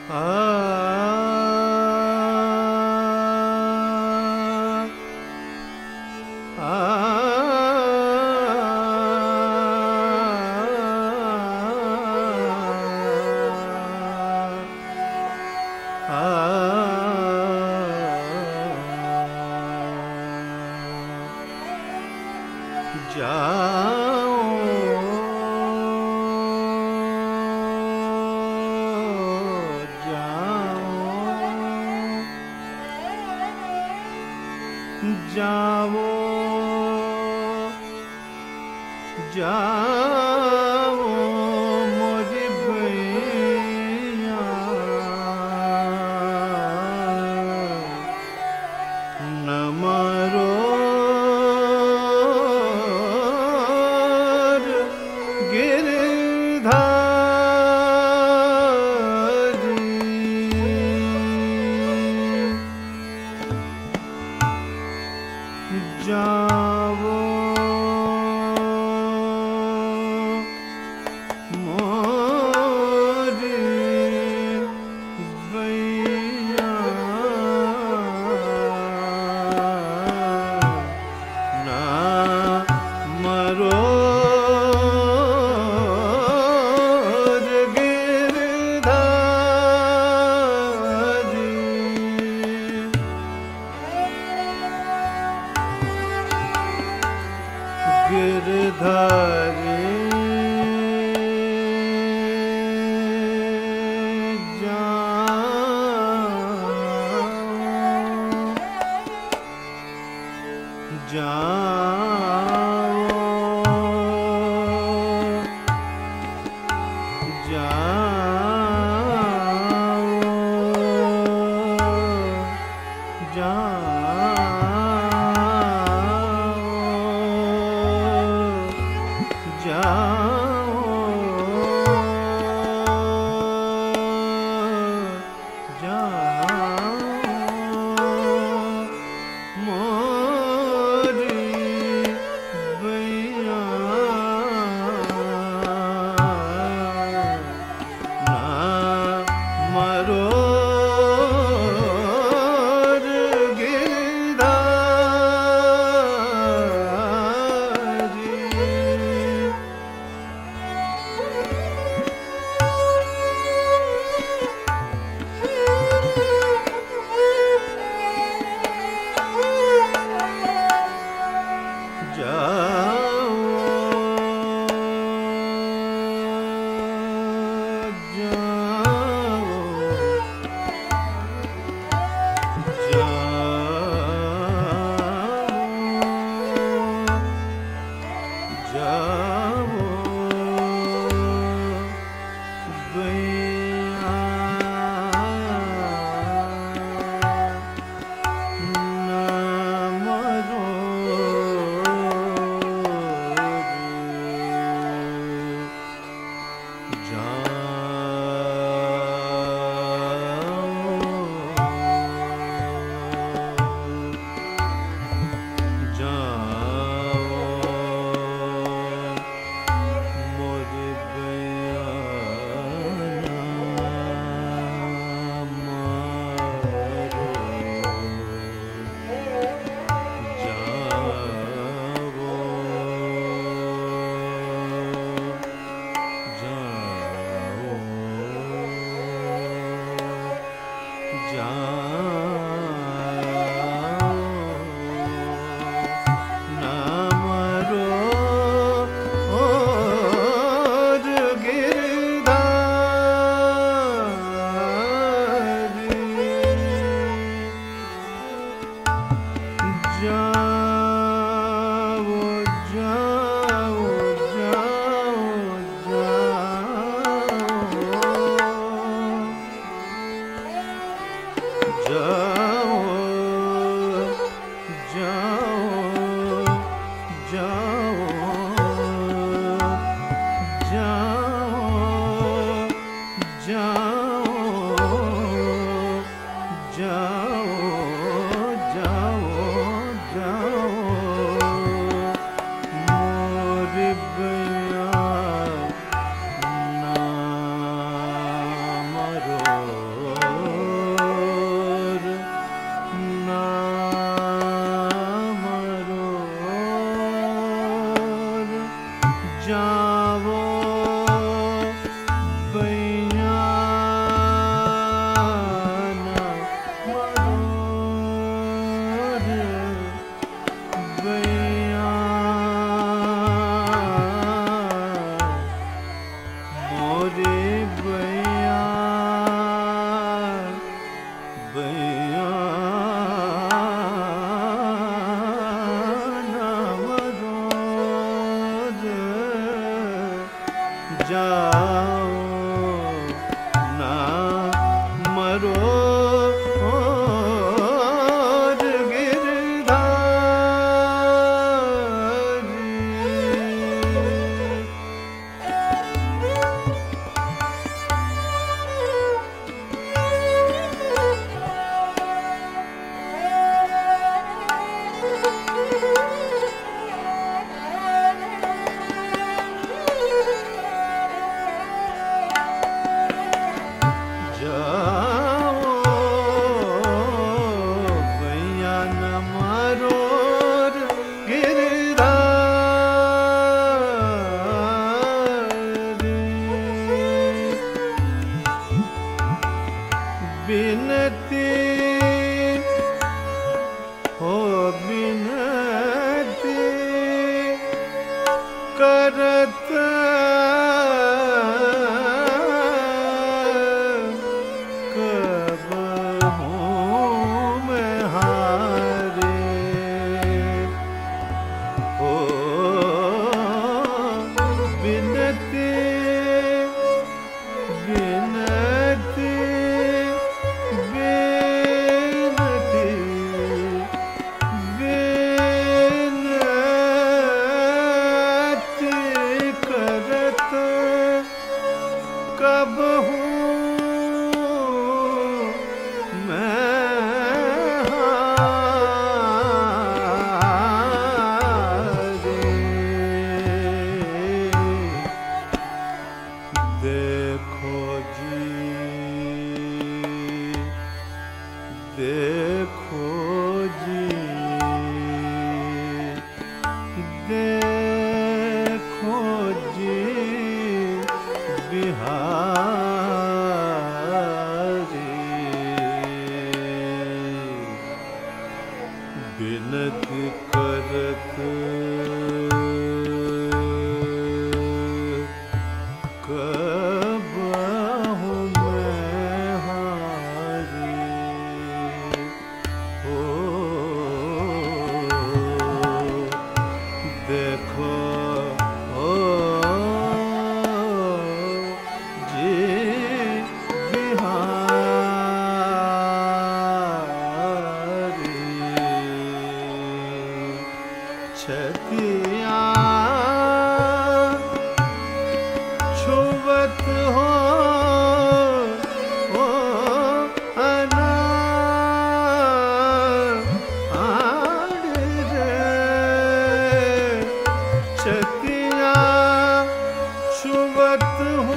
जाओ जाओ मोरी भैया न मरो जाओ मोरे भैया ना मरो गिरधारी जावो भैया न मरो रे भैया मोरे भैया भैया न मरो रे जाओ ना मरो बिनती हो बिनती करत कब हूँ मैं हारे हो बिनती बिनती कब हूँ मैं हारे देखो जी देखो जी देखो जी बिहारी बिनती करत कब हूँ मैं हारी हो देखो छतिया छुवत हो अनाड़ रे छतिया छुवत हो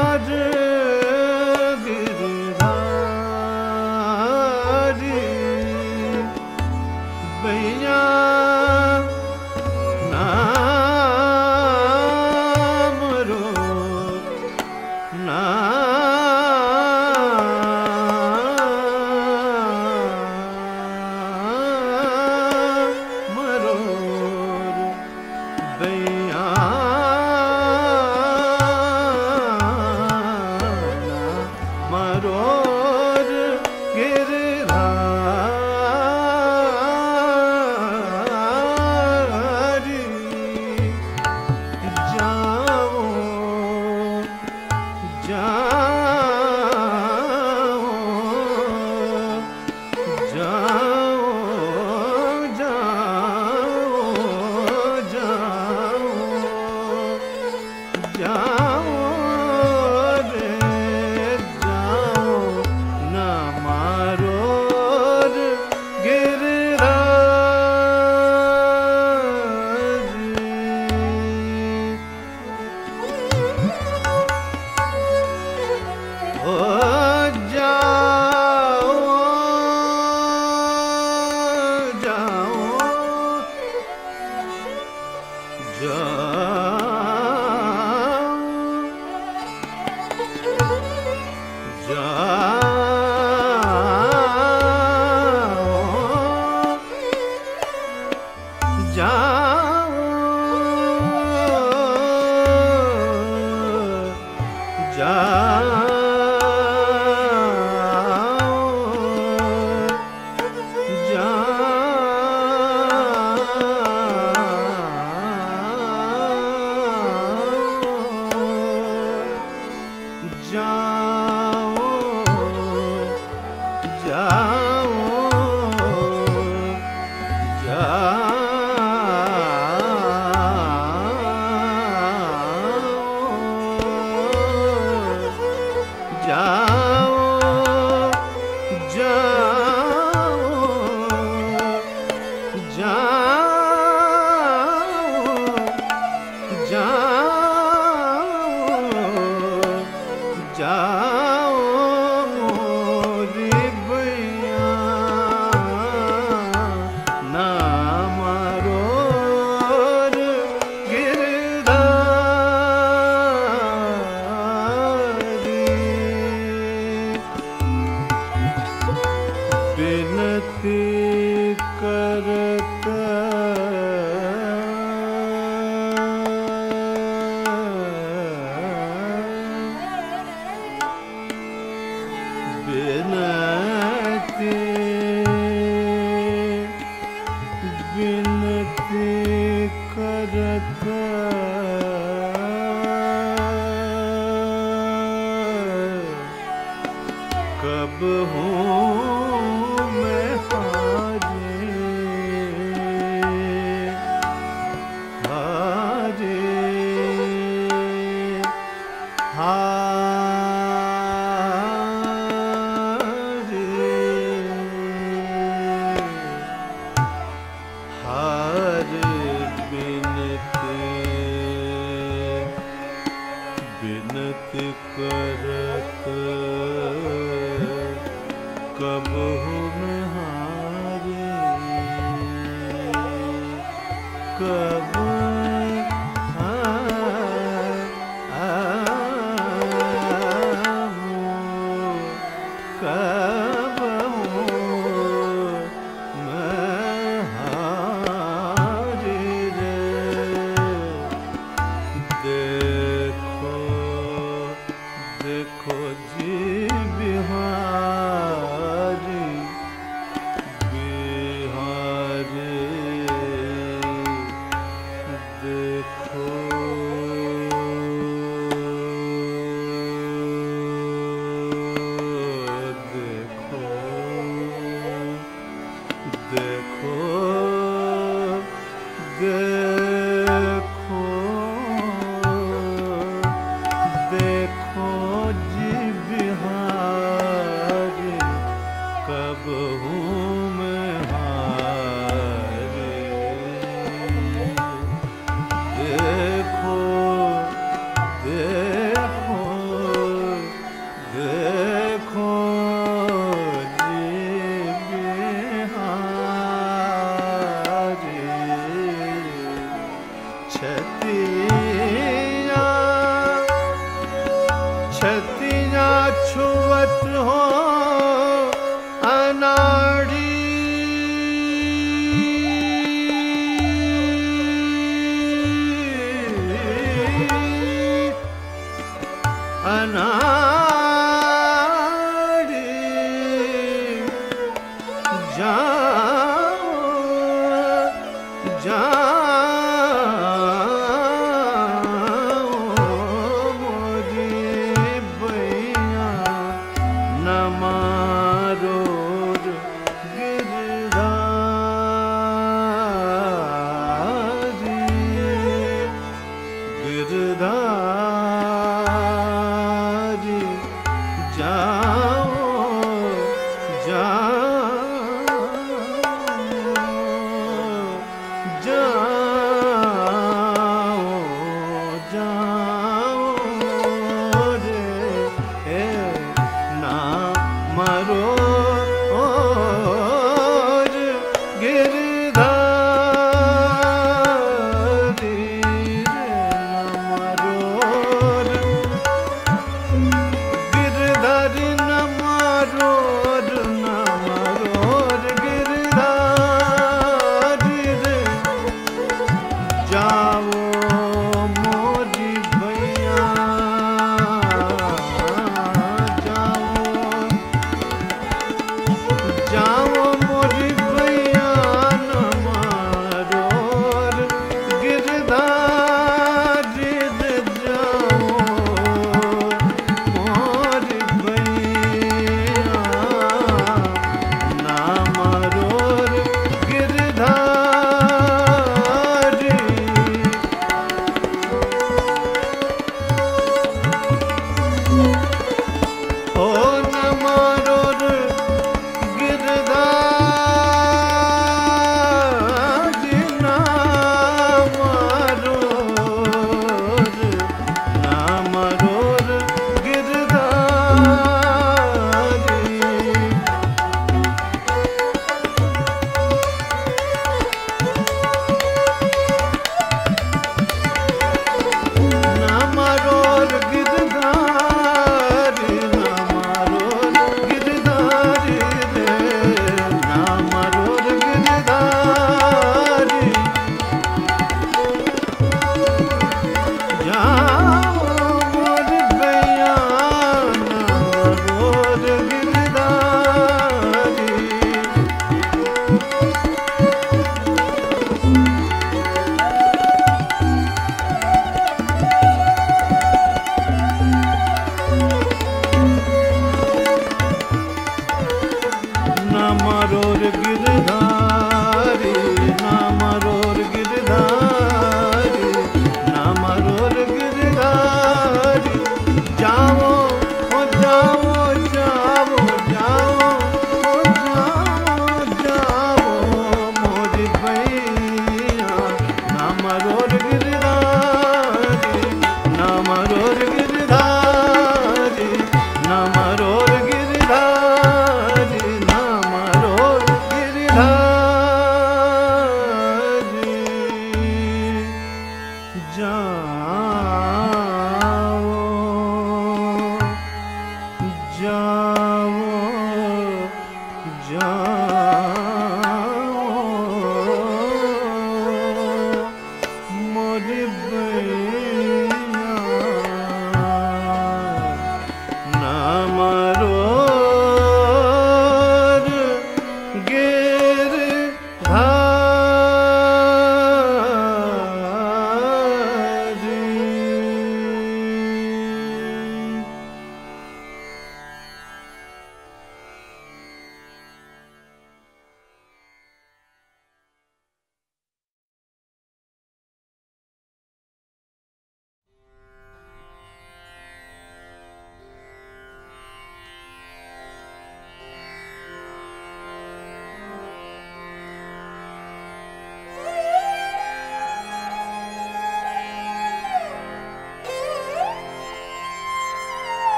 गिरधारी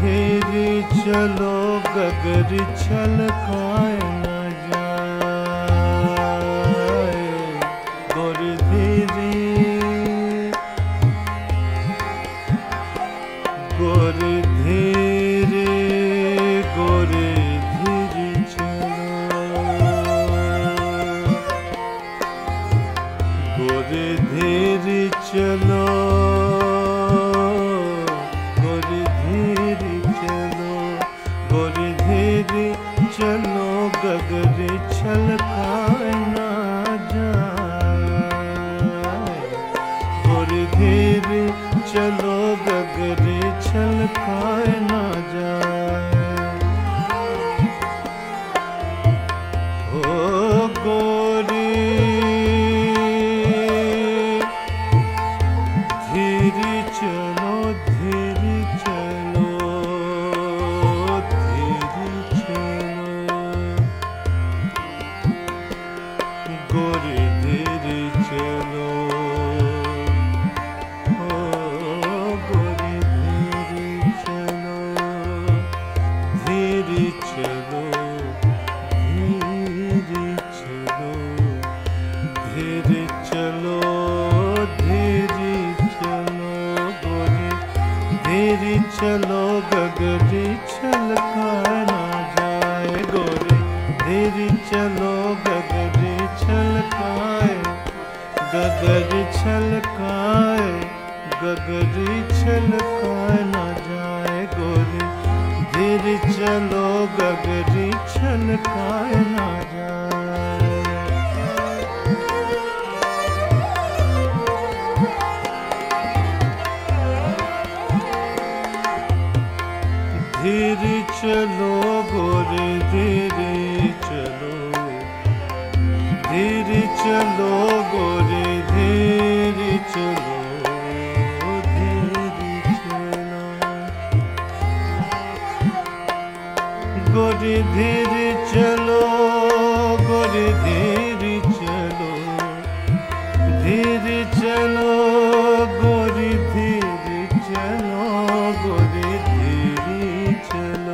धीरे चलो गगर छलकाए न जाए। गोरी धीरे गोरी धीरे गोरी धीरे चलो गोरी धीरे चलो गोरी धीरे चलो गोरी धीरे चलो गगर छलकाए ना जाए। गोरी धीरे चलो गगर छलकाए ना जाए। ओ गोरी धीरे चलो धीरे चलो धीरे चलो गोरी धीरे चलो। ओ गोरी धीरे चलो धीरे चलो धीरे चलो धीरे चलो धीरे चलो गोरी धीरे चलो गगर छलकाए ना जाए। गोरी धीरे चलो गगर छलकाए गगर छलकाए गगर छलकाए ना जाए। गोरी धीरे चलो गगर छलकाए ना जाए। धीरे चलो गोरी धीरे चलो धीरे चलो गोरी धीरे चलो धीरे चलो गोरी धीरे चलो गोरी धीरे चलो धीरे चलो गोरी धीरे चलो गोरी धीरे चलो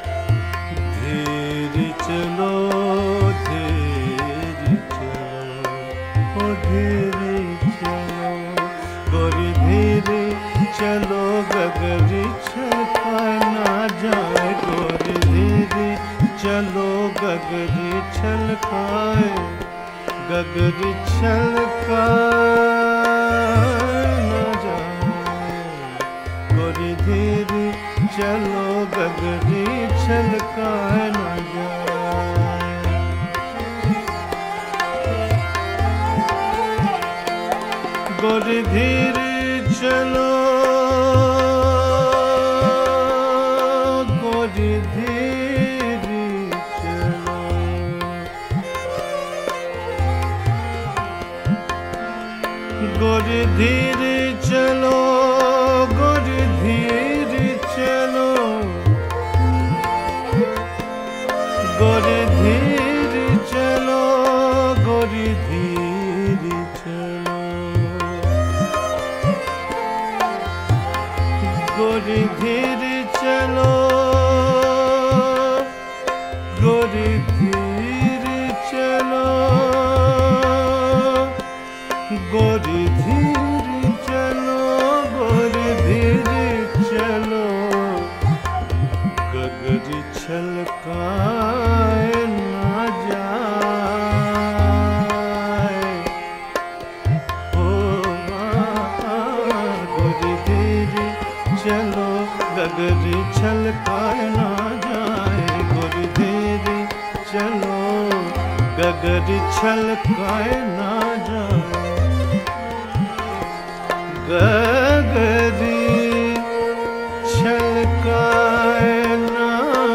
धीरे चलो धीरे चलो ओ धीरे चलो गोरी धीरे चलो गगर छलकाए ना जाए। गोरी धीरे चलो गगर छलकाए गगर छलकाए ना जाए। गोरी धीरे चलो गगर छलकाए ना जाए। गोरी धीरे चलो गोरी धीरे चलो गोरी धीरे चलो गोरी धीरे चलो गोरी धीरे चलो गोरी धीरे चलो गोरी धीरे चलो गोरी धीरे चलो गोरी धीरे चलो गोरी धीरे चलो गगर छलकाए ना जाए। ओ गोरी धीरे चलो गगर छलकाए ना जाए। गोरी धीरे चलो गगर छलकाए ना जाए। गगरी छलकाए ना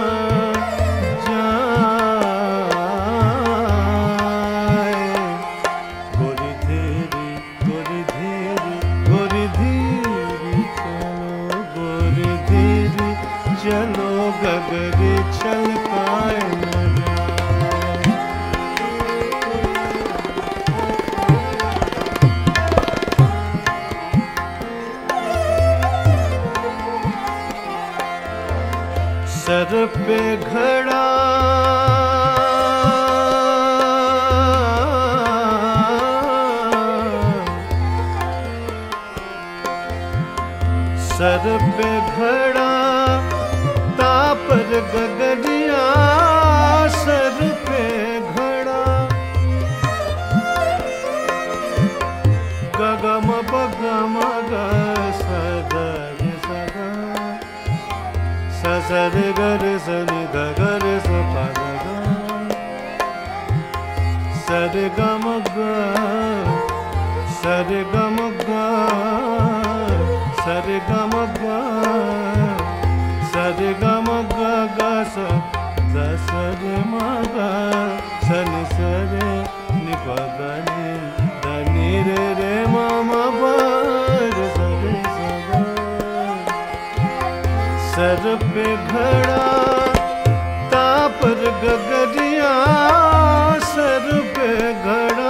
जाए। गोरी धीरे गोरी धीरे गोरी धीरे चलो गोरी धीरे चलो गगर छलकाए ना जाए। सर पे घड़ा सर पे घड़ा तापर गगरिया सर पे घड़ा गगम बगम ग सगर सगा ससर गर सनि गर स पद सर गम ग सर गम ग सर गम ग सर गम ग ग स द सर म ग सनि सरे नि प द नि द नि रे रे म म प रे स रे स ग सर पे घड़ा तापर गगरिया सर पे घड़ा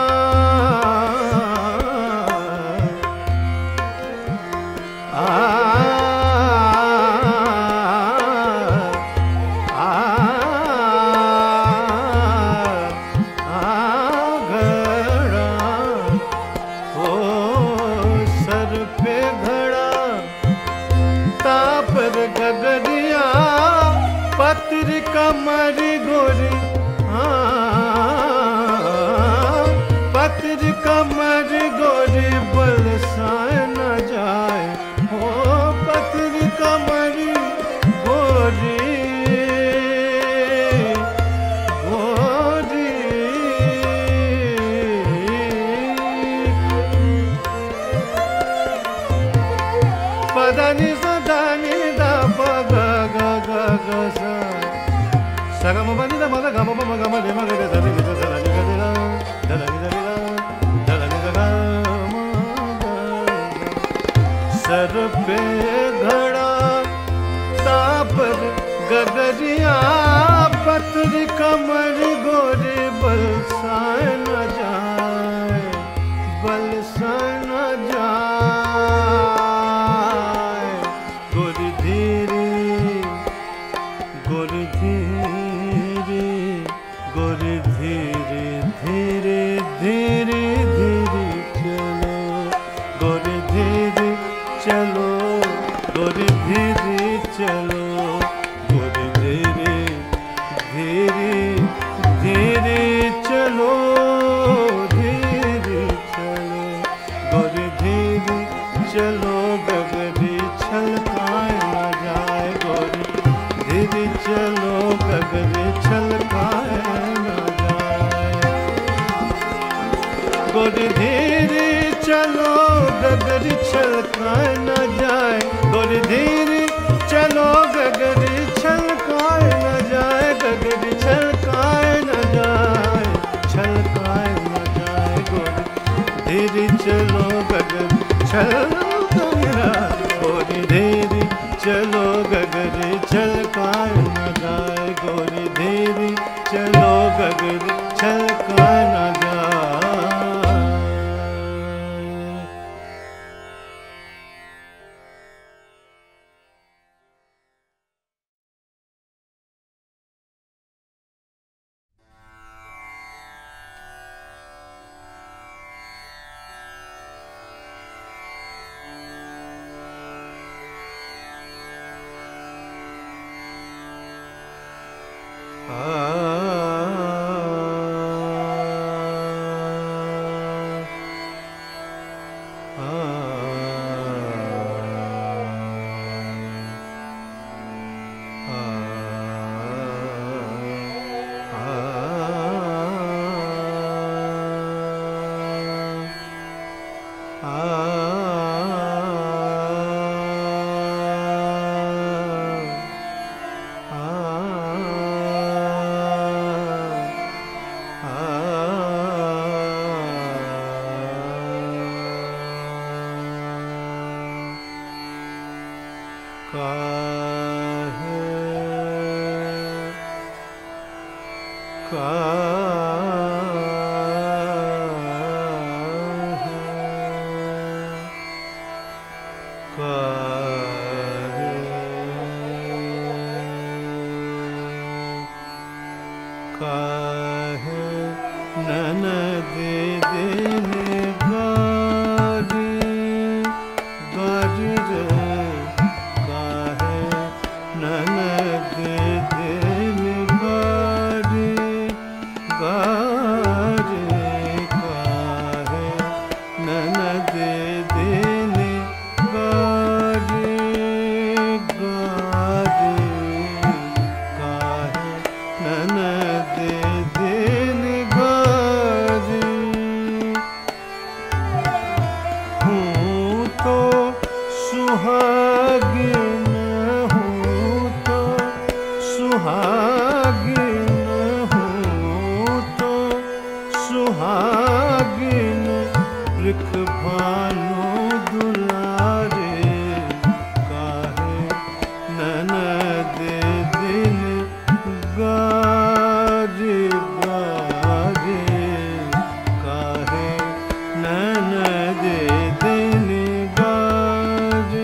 गगरिया पत्र कमर गोरी पत्र कमर गोरी बलसाए न जाए हो पत्र कमर गोरी गोरी पदानी सदानी सगम बनी द मग गम म गम ले मग रे ध रे ध ध रे ग रे ध ध रे ध रे ध रे ग सर पे घड़ा तापर गगरिया पत्र कमर गोरे बलसाए न जाए बलसाए न जाए गोरी धीरे गोरी धीरे गोरी धीरे धीरे धीरे धीरे चलो गोरी धीरे चलो गोरी धीरे चलो गोरी धीरे धीरे धीरे चलो धीरे चलो गोरी धीरे चलो गगरी छलकाए न जाए गोरी धीरे चलो गगरी छलकाए न जाए गोरी धीरे चलो गगरी छलकाए न जाए गोरी धीरे चलो गगरी छलकाए न जाए गगरी छलकाए न जाए छलकाए न जाए गोरी धीरे चलो गगरी छलकाए गोरी धीरे चलो गगरी छलकाए न जाए गोरी धीरे चलो गगरी छलकाए न जाए काहे ननद दिन गारी गारी रे काहे ननद दिन गारी गारी काहे ननद दिन गारी गारी काहे ननद दिन गारी हूँ तो सुहागिन हूँ तो सुहागिन हूँ तो सुहागिन वृख भानु दुलारे काहे ननद दिन गारी गारी काहे ननद दिन गारी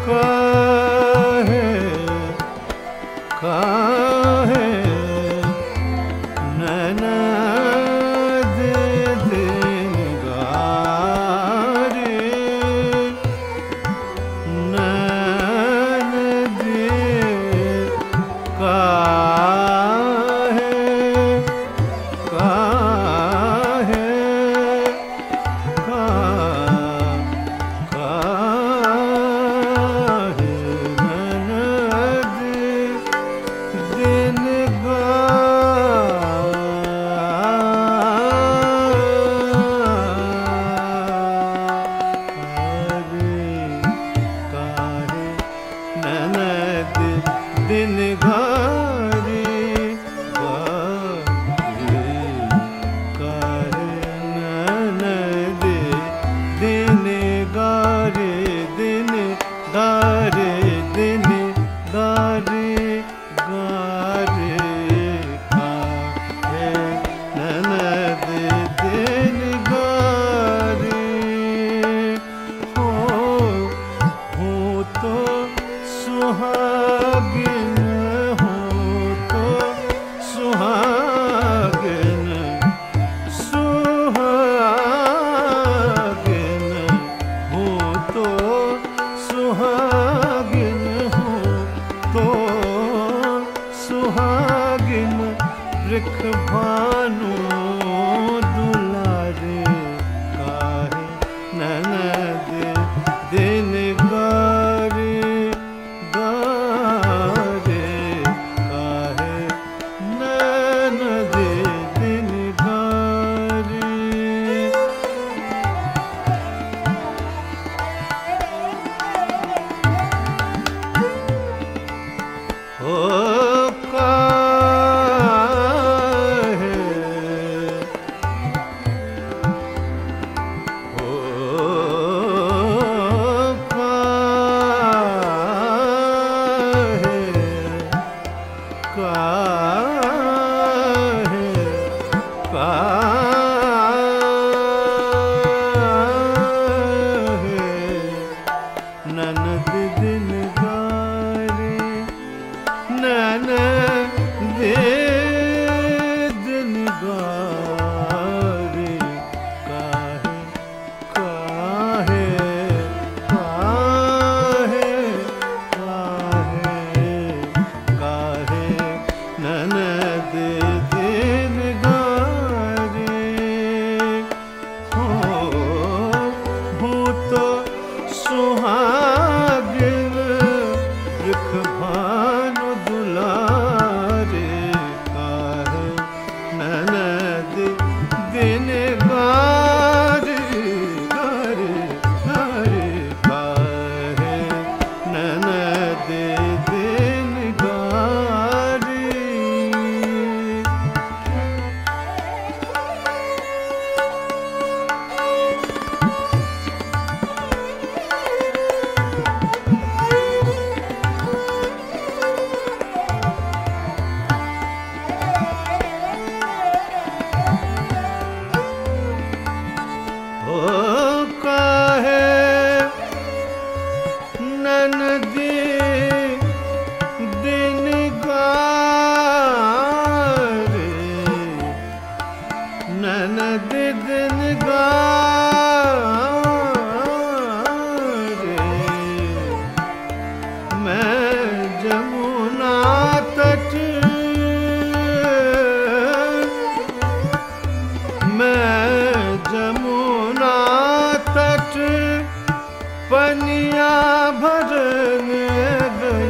काहे काहे ननद दिन गारे ननद काहे काहे दिन गारे काहे ननद दिन गारे दिन गारे दिन गारे गारे काहे ननद दिन गारे हो तो सुहागिन हो तो सुहागिन सुहागिन हो तो सुहागिन हो तो सुहागिन रिख भानु दुलारे काहे ननद दिन गारे गारे काहे ननद दिन गारे हो काहे हो काहे काहे ननद दिन गारे ननद दिन गारे काहे काहे काहे काहे काहे ननद दिन गारे हो तो सुहागिन रिख भानु दुलारे काहे ननद दिन गारे गारे गारे काहे ननद दिन गारे हो काहे ननद दिन गारे ननद दिन गारे मैं जमुना तट मैं जमुना तट पनिया भरने गई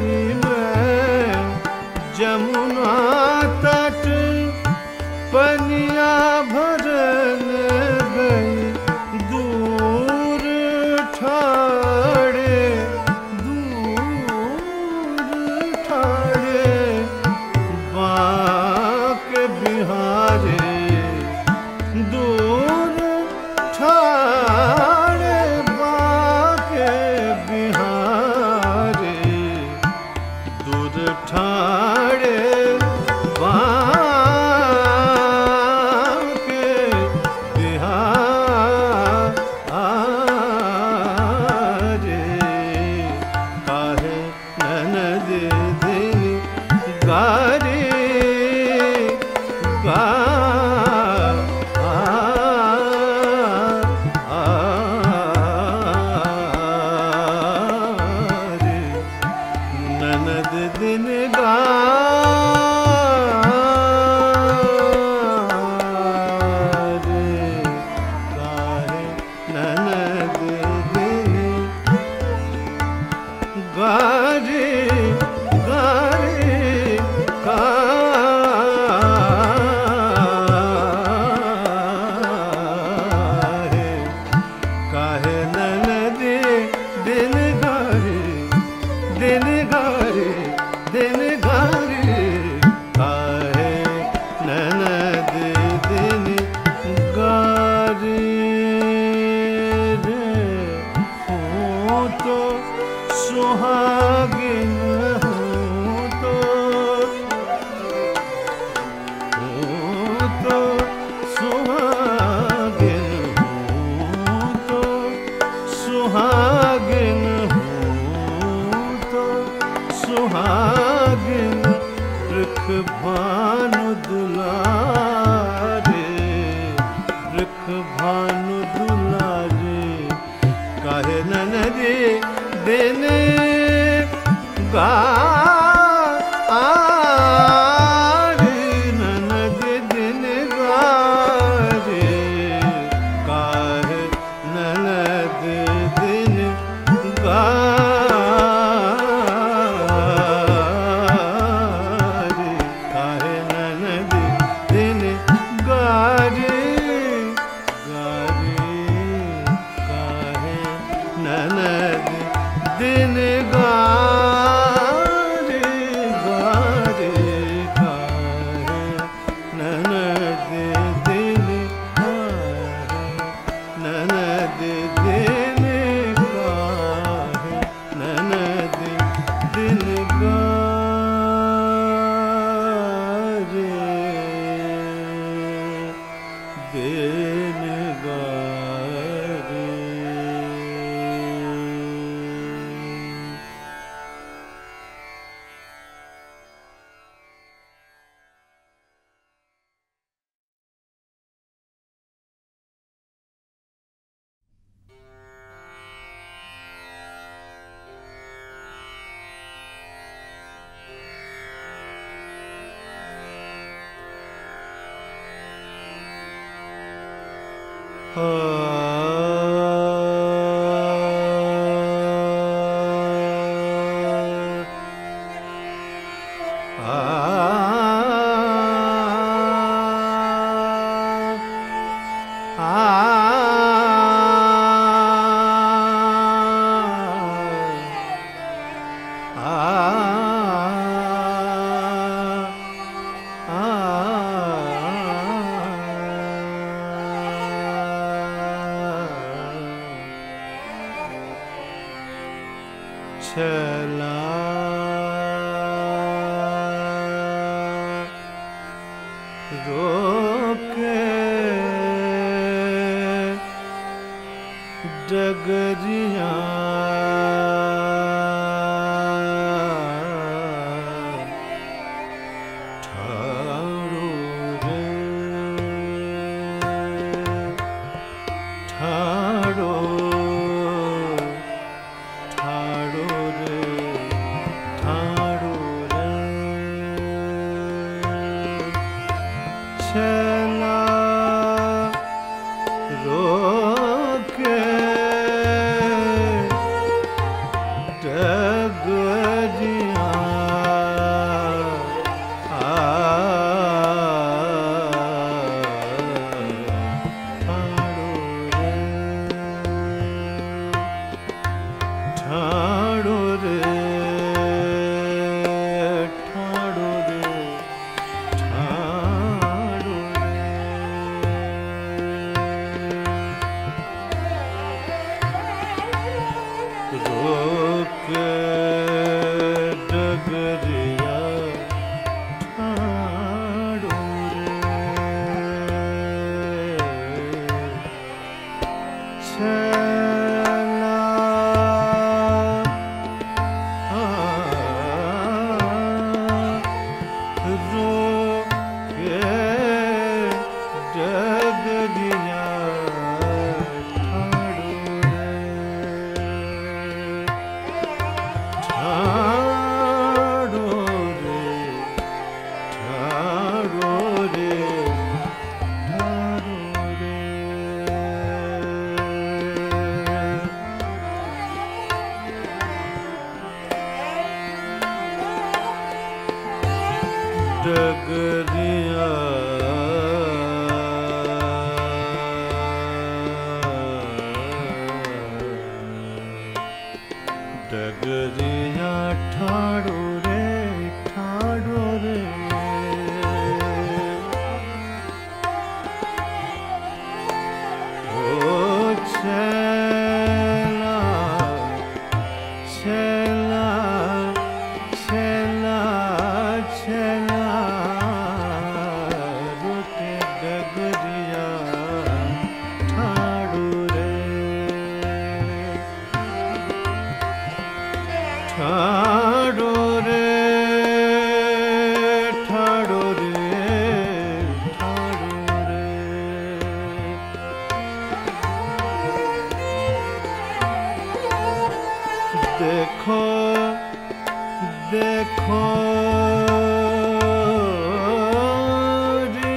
ठाड़ो डगरिया डगरिया ठाड़ो रे ठाड़ो रे ओ छेला छेला छेला छेला रुके डगरिया ठाड़ो रे ठाड़ो रे ठाड़ो रे ठाड़ो रे देखो देखो रे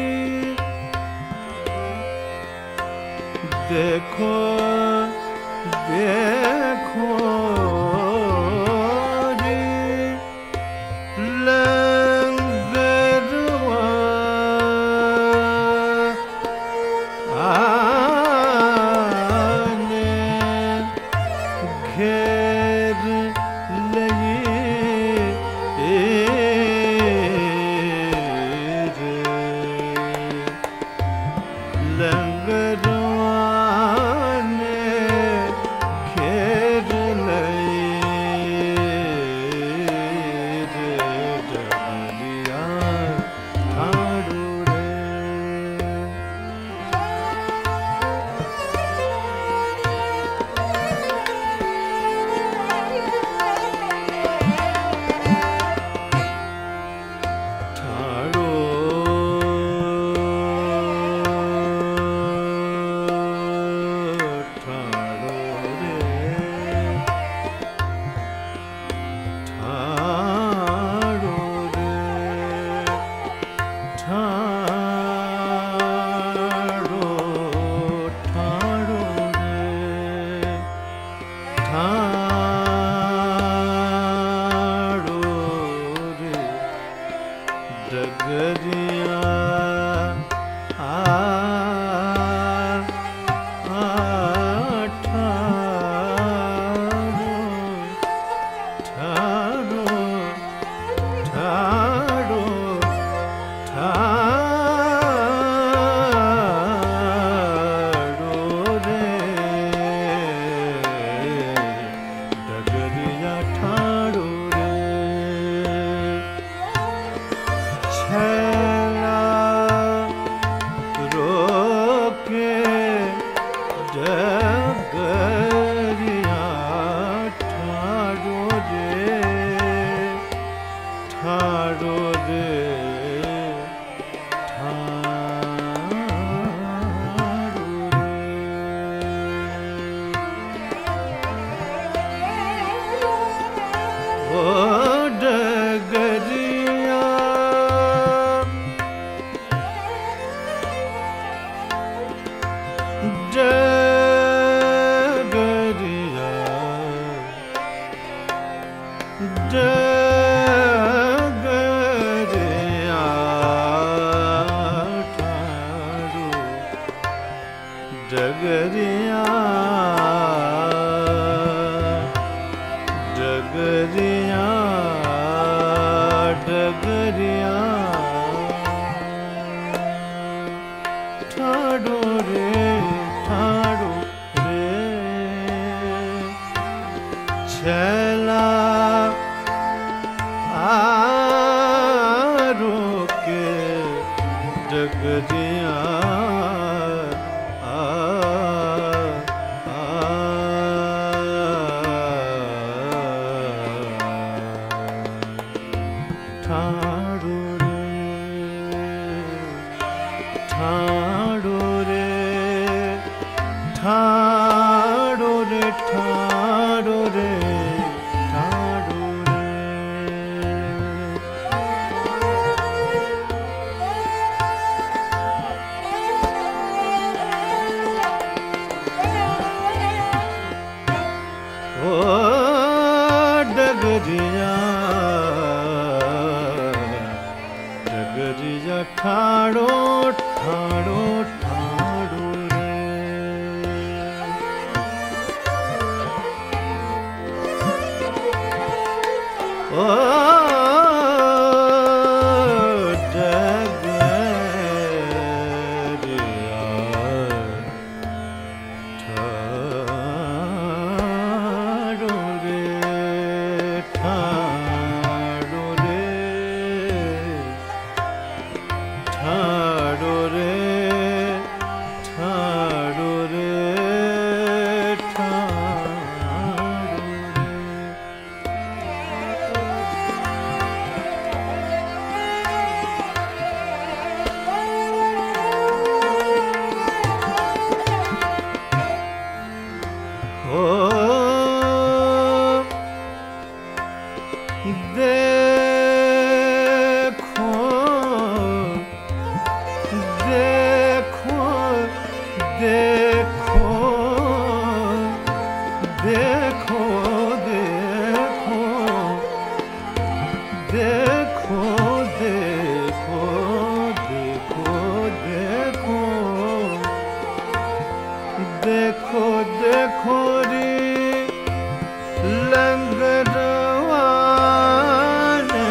देखो देखो डगरिया ठाड़ो ठाड़ो ठाड़ो रे डगरिया ठाड़ो रे छेला रोके डगरिया ठाड़ो रे ठाड़ो रे ठाड़ो रे ओ डगरिया डगरिया डगरिया ठाड़ो डगरिया डगरिया डगरिया ठाड़ो रे ठाड़ो रे छेला रोके डगरिया ठाड़ो रे ठाड़ो रे ठाड़ो रे ठाड़ो रे ठाड़ो रे ओ डगरिया ठाड़ो ठाड़ो ठाड़ो रे। ओ देखो देखो रे लंगरवाने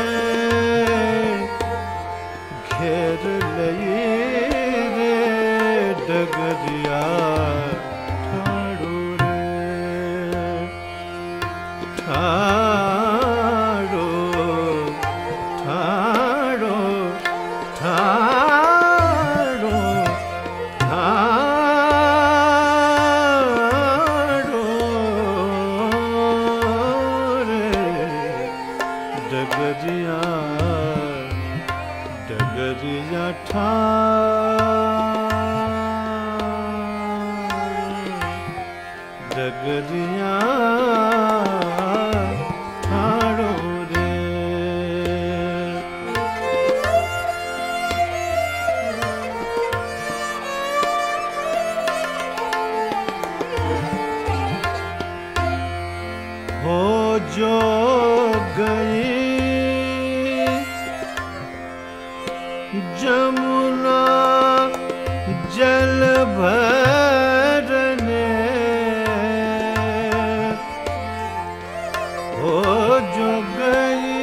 घेर लई रे डगरिया ठाड़ो रे ठाड़ो ठाड़ो ठाड़ो डगरिया डगरिया डगरिया ठाड़ो रे। हो जो गई जमुना जल भरने हो जो गई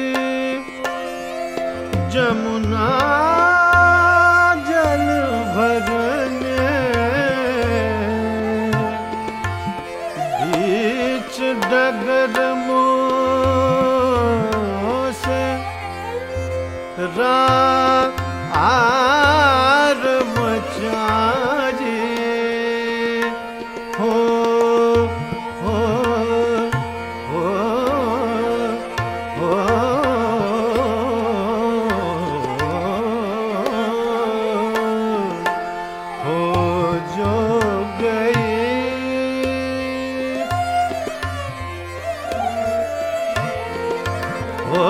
जमुना जल भरने बीच डगर से आर मचाजी हो हो हो हो हो जो गई हो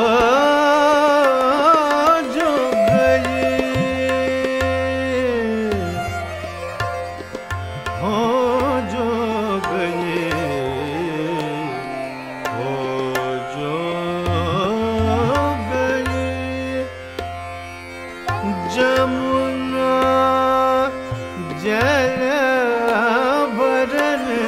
जमुना जल भरने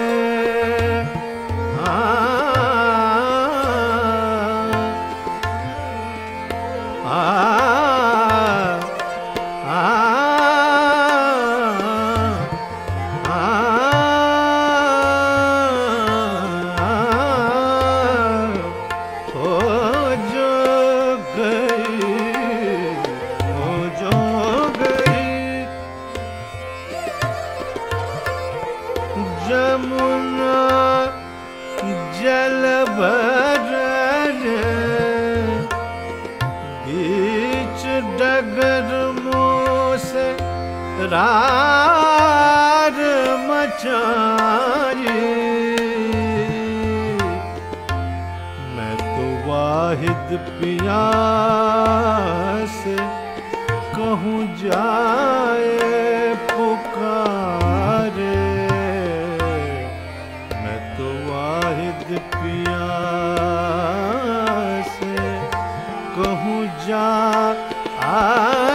जमुना जल भरने बीच डगर से रार मचाई मैं तो वाहिद पिया से कहूँ जाए पुकारे पिया से कहूँ जा आ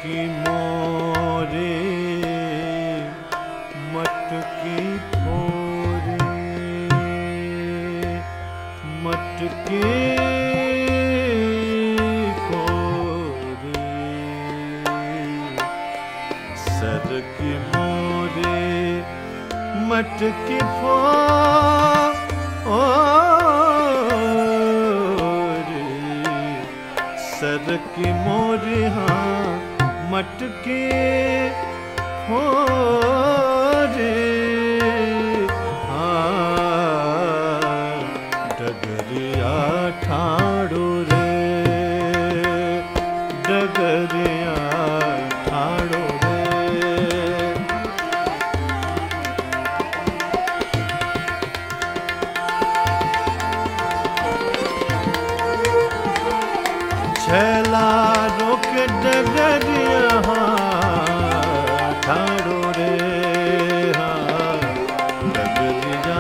की मोरे मटकी फोरे मटकी फोरे सर की मोरे मटकी फोरे सर की मोरे हाँ मटकी फोरे डगरिया ठाड़ो रे डगरिया ठाड़ो रे छैला रोक डगरिया ठाड़ो रे डगरिया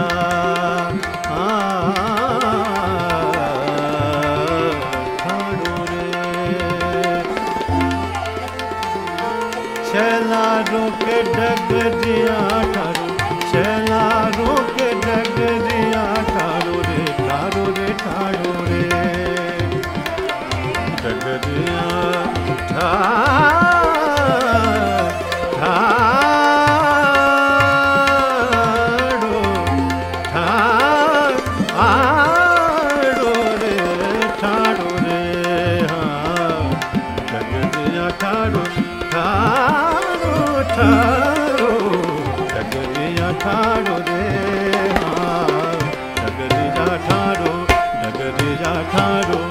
छैला रोके डगरिया ठाड़ो छैला रोके डगरिया ठाड़ो रे ठाड़ो रे ठाड़ो रे डगरिया ठाड़ो ठाड़ो रे ठाड़ो रे हाँ डगरिया ठाड़ो ठाड़ो ठाड़ो डगरिया ठाड़ो रे हाँ डगरिया ठाड़ो